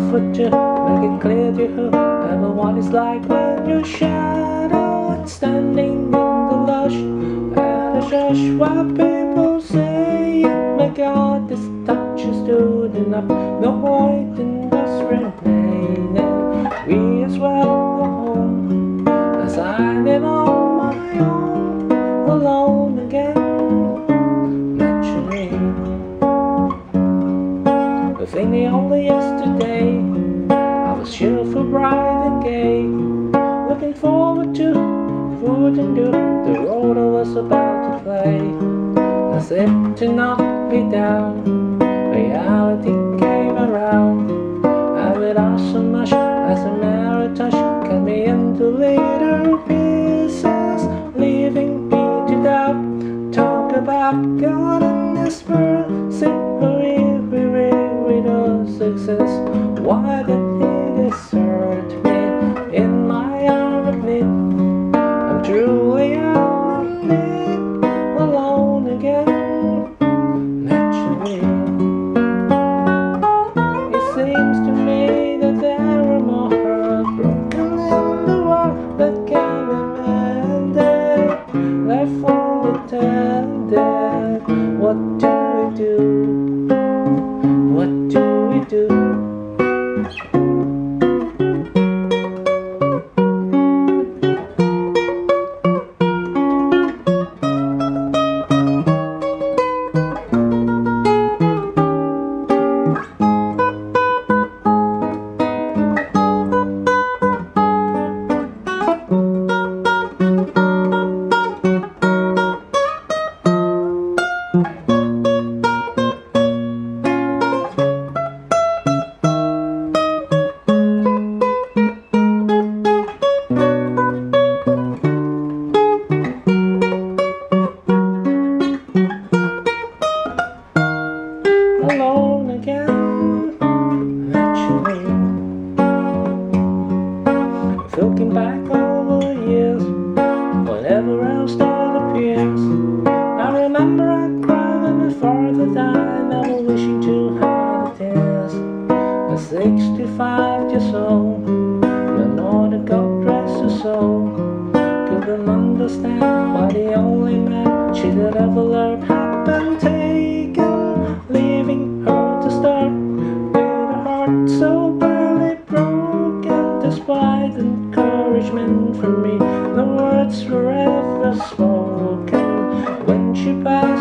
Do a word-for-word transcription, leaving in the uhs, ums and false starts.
effort to make it clear to whoever what it's like when your shadow is standing in the lush at a church where people say, oh my God, this touch is good enough. No point in us remaining. We as well go home as I live on my own, alone again. I think the only yesterday I was cheerful, bright and gay, looking forward to food and do the role I was about to play. As if to knock me down, reality came around, and without so much as a mere touch cut me into little pieces, leaving me to doubt. Talk about God and His mercy, success. Why did He desert me in my hour of need? I'm truly out of need, alone again, naturally. It seems to me that there are more hearts broken in the world that can be mended, left unattended. What do we do? What do we do? Alone again, naturally. Looking back over the years, whatever else that appears, I remember I cried when my father died, never wishing to hide the tears. At sixty-five years old, the Lord that God rest her soul, couldn't understand why the only man she had ever loved had been taken, leaving her to start with a heart so badly broken. Despite encouragement from me, the words were ever spoken when she passed.